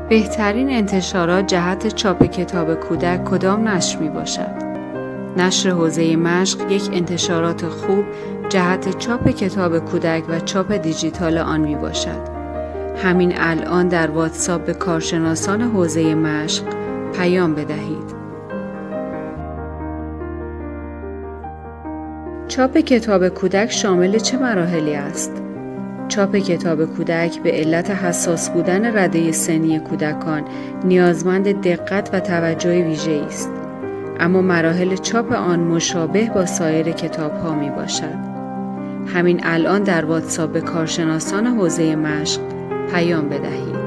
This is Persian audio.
بهترین انتشارات جهت چاپ کتاب کودک کدام نشر می باشد؟ نشر حوزه مشق یک انتشارات خوب جهت چاپ کتاب کودک و چاپ دیجیتال آن می باشد. همین الان در واتساپ به کارشناسان حوزه مشق پیام بدهید. چاپ کتاب کودک شامل چه مراحلی است؟ چاپ کتاب کودک به علت حساس بودن رده سنی کودکان نیازمند دقت و توجه ویژه‌ای است. اما مراحل چاپ آن مشابه با سایر کتاب‌ها می باشد. همین الان در واتساپ به کارشناسان حوزه مشق پیام بدهید.